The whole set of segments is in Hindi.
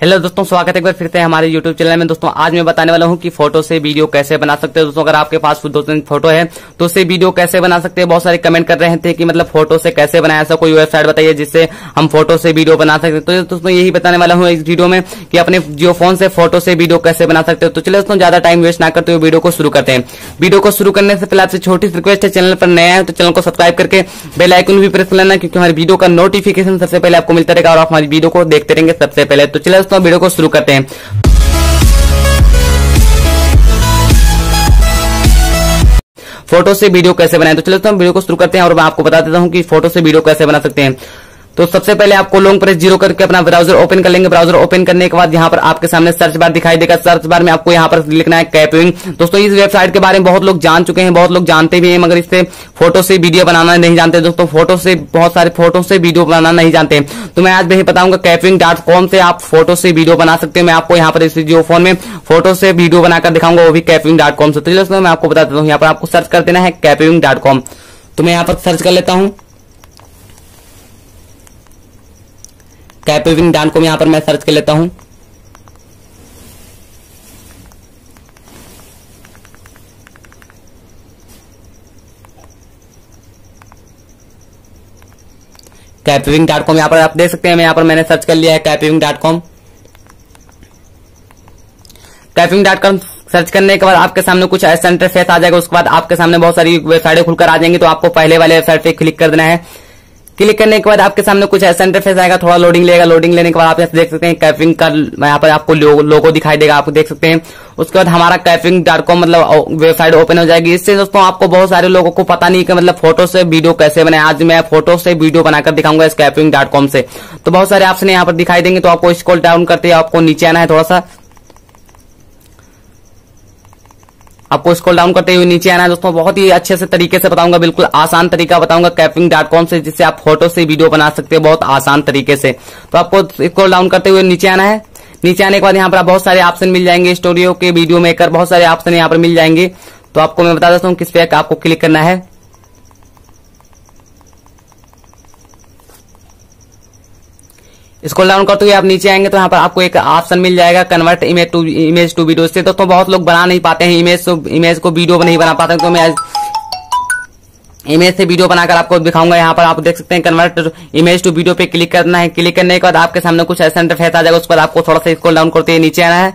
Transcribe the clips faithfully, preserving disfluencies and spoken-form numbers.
हेलो दोस्तों, स्वागत है एक बार फिर से हमारे यूट्यूब चैनल में। दोस्तों आज मैं बताने वाला हूं कि फोटो से वीडियो कैसे बना सकते हैं। दोस्तों अगर आपके पास दो तीन फोटो है तो उससे वीडियो कैसे बना सकते हैं। बहुत सारे कमेंट कर रहे थे कि मतलब फोटो से कैसे बनाया, ऐसा कोई वेबसाइट बताइए जिससे हम फोटो से वीडियो बना सकते हैं। तो दोस्तों यही बताने वाला हूँ इस वीडियो में कि अपने जियो फोन से फोटो से वीडियो कैसे बना सकते हो। तो चलिए दोस्तों ज्यादा टाइम वेस्ट ना करते हुए वीडियो को शुरू करते हैं। वीडियो को शुरू करने से पहले आपसे छोटी सी रिक्वेस्ट है, चैनल पर नया है तो चैनल को सब्सक्राइब करके बेल आइकन भी प्रेस कर लेना, क्योंकि हमारी वीडियो का नोटिफिकेशन सबसे पहले आपको मिलता रहेगा और आप हमारी वीडियो को देखते रहेंगे सबसे पहले। तो चलिए दोस्तों वीडियो को शुरू करते हैं। फोटो से वीडियो कैसे बनाएं, तो चलो तो हम वीडियो को शुरू करते हैं और मैं आपको बता देता हूं कि फोटो से वीडियो कैसे बना सकते हैं। तो सबसे पहले आपको लॉन्ग प्रेस जीरो करके अपना ब्राउजर ओपन कर लेंगे। ब्राउजर ओपन करने के बाद यहाँ पर आपके सामने सर्च बार दिखाई देगा। सर्च बार में आपको यहाँ पर लिखना है कैपविंग। दोस्तों इस वेबसाइट के बारे में बहुत लोग जान चुके हैं, बहुत लोग जानते भी हैं, मगर इससे फोटो से वीडियो बनाना नहीं जानते। दोस्तों फोटो से बहुत सारे फोटो से वीडियो बनाना नहीं जानते, तो मैं आज वही बताऊंगा कैपविंग डॉट कॉम से आप फोटो से वीडियो बना सकते हैं। मैं आपको यहाँ पर इस जियो फोन में फोटो से वीडियो बनाकर दिखाऊंगा, वो भी कैपविंग डॉट कॉम से। तो दोस्तों मैं आपको बता देता हूँ, यहाँ पर आपको सर्च कर देना है कैपविंग डॉट कॉम। तो मैं यहाँ पर सर्च कर लेता हूँ कैपविंग डॉट कॉम। यहां पर मैं सर्च कर लेता हूं। कैपविंग डॉट कॉम यहां पर आप देख सकते हैं, मैं यहां पर मैंने सर्च कर लिया है Kapwing dot com. Kapwing dot com search करने के बाद आपके सामने कुछ ऐसा इंटरफेस आ जाएगा। उसके बाद आपके सामने बहुत सारी वेबसाइटें खुलकर आ जाएंगी, तो आपको पहले वाले वेबसाइट पे क्लिक कर देना है। क्लिक करने के बाद आपके सामने कुछ ऐसा इंटरफेस आएगा, थोड़ा लोडिंग लेगा। लोडिंग लेने के बाद आप यहाँ देख सकते हैं कैपविंग का यहाँ पर आपको लोगो दिखाई देगा, आप देख सकते हैं। उसके बाद हमारा कैपविंग डॉट कॉम मतलब वेबसाइट ओपन हो जाएगी। इससे दोस्तों आपको बहुत सारे लोगों को पता नहीं कि मतलब फोटो से वीडियो कैसे बनाए। आज मैं फोटो से वीडियो बनाकर दिखाऊंगा इस कैपविंग डॉट कॉम से। तो बहुत सारे ऑप्शन यहाँ पर दिखाई देंगे, तो आपको स्क्रॉल डाउन करते हैं आपको नीचे आना है। थोड़ा सा आपको स्क्रॉल डाउन करते हुए नीचे आना है। दोस्तों बहुत ही अच्छे से तरीके से बताऊंगा, बिल्कुल आसान तरीका बताऊंगा कैपविंग डॉट कॉम से, जिससे आप फोटो से वीडियो बना सकते हो बहुत आसान तरीके से। तो आपको स्क्रॉल डाउन करते हुए नीचे आना है। नीचे आने के बाद यहाँ पर आप बहुत सारे ऑप्शन मिल जाएंगे, स्टूडियो के, वीडियो मेकर, बहुत सारे ऑप्शन यहाँ पर मिल जाएंगे। तो आपको मैं बता देता हूँ किस पे आपको क्लिक करना है। स्क्रॉल डाउन करते हुए आप नीचे आएंगे तो यहाँ पर आपको एक ऑप्शन मिल जाएगा convert image to image to video. से दोस्तों बहुत लोग बना नहीं पाते हैं इमेज इमेज को वीडियो नहीं बना पाते, तो मैं इमेज से वीडियो बनाकर आपको दिखाऊंगा। यहाँ पर आप देख सकते हैं कन्वर्ट इमेज टू वीडियो पे क्लिक करना है। क्लिक करने के बाद आपके सामने कुछ ऐसा इंटरफेस आ जाएगा। उस पर आपको थोड़ा सा स्क्रॉल डाउन करते हुए नीचे आना है।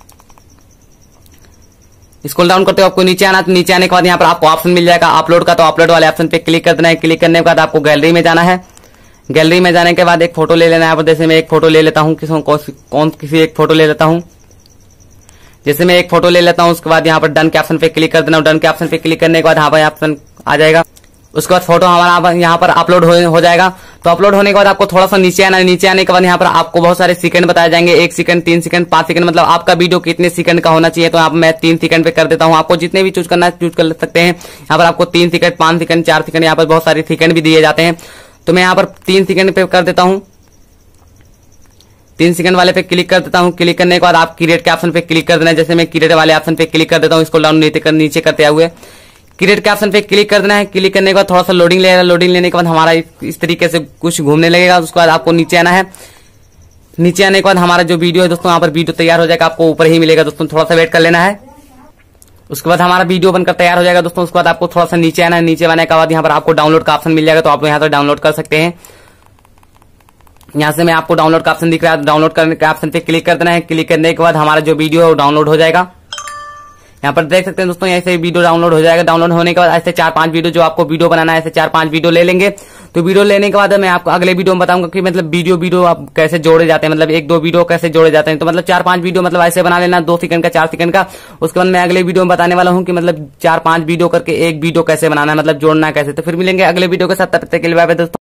स्क्रॉल डाउन करते हुए आपको नीचे आना है। तो नीचे आने के बाद यहाँ पर आपको ऑप्शन मिल जाएगा अपलोड का, तो अपलोड वाले ऑप्शन पे क्लिक कर देना है। क्लिक करने के बाद आपको गैलरी में जाना है। गैलरी में जाने के बाद एक फोटो ले लेना है। जैसे मैं एक फोटो ले लेता हूँ, किसी कौन किसी एक फोटो ले लेता हूँ। जैसे मैं एक फोटो ले लेता हूँ, उसके बाद यहाँ पर डन के ऑप्शन पे क्लिक कर देना। डन के ऑप्शन पे क्लिक करने के बाद यहाँ पर ऑप्शन आ जाएगा। उसके बाद फोटो हमारा यहाँ पर अपलोड हो, हो जाएगा। तो अपलोड होने के बाद आपको थोड़ा सा नीचे आना है। नीचे आने के बाद यहाँ पर आपको बहुत सारे सेकंड बताए जाएंगे, एक सेकंड, तीन सेकंड, पांच सेकंड, मतलब आपका वीडियो कितने सेकंड का होना चाहिए। तो यहाँ पर मैं तीन सेकंड पे कर देता हूँ। आपको जितने भी चूज करना है चूज कर सकते हैं। यहाँ पर आपको तीन सेकंड, पांच सेकंड, चार सेकंड, यहाँ पर बहुत सारे सेकंड भी दिए जाते हैं। तो मैं यहाँ पर तीन सेकंड पे कर देता हूं। तीन सेकंड वाले पे क्लिक कर देता हूं। क्लिक करने के बाद आप क्रिएट के ऑप्शन पे क्लिक कर देना है। जैसे मैं क्रिएट वाले ऑप्शन पे क्लिक कर देता हूं, इसको डाउन नीचे कर नीचे करते हुए क्रिएट के ऑप्शन पे क्लिक कर देना है। क्लिक करने के बाद थोड़ा सा लोडिंग लेगा। लोडिंग लेने के बाद हमारा इस तरीके से कुछ घूमने लगेगा। उसके बाद आपको नीचे आना है। नीचे आने के बाद हमारा जो वीडियो है दोस्तों, यहाँ पर वीडियो तैयार हो जाएगा, आपको ऊपर ही मिलेगा। दोस्तों थोड़ा सा वेट कर लेना है। उसके बाद हमारा वीडियो बनकर तैयार हो जाएगा। दोस्तों उसके बाद आपको थोड़ा सा नीचे आना है। नीचे आने के बाद यहाँ पर आपको डाउनलोड का ऑप्शन मिल जाएगा, तो आप यहाँ से डाउनलोड कर सकते हैं। यहाँ से मैं आपको डाउनलोड का ऑप्शन दिख रहा है, डाउनलोड करने के ऑप्शन पे क्लिक कर देना है। क्लिक करने के बाद हमारा जो वीडियो है वो डाउनलोड हो जाएगा। यहाँ पर देख सकते हैं दोस्तों, ऐसे वीडियो डाउनलोड हो जाएगा। डाउनलोड होने के बाद ऐसे चार पांच वीडियो जो आपको वीडियो बनाना है, ऐसे चार पांच वीडियो ले लेंगे। तो वीडियो लेने के बाद मैं आपको अगले वीडियो में बताऊंगा कि मतलब वीडियो वीडियो आप कैसे जोड़े जाते हैं, मतलब एक दो वीडियो कैसे जोड़े जाते हैं। तो मतलब चार पांच वीडियो मतलब ऐसे बना लेना, दो सेकंड का, चार सेकंड का। उसके बाद मैं अगले वीडियो में बताने वाला हूँ कि मतलब चार पांच वीडियो करके एक वीडियो कैसे बनाना है, मतलब जोड़ना कैसे। तो फिर मिलेंगे अगले वीडियो के साथ, तब तक के लिए बाय बाय दोस्तों।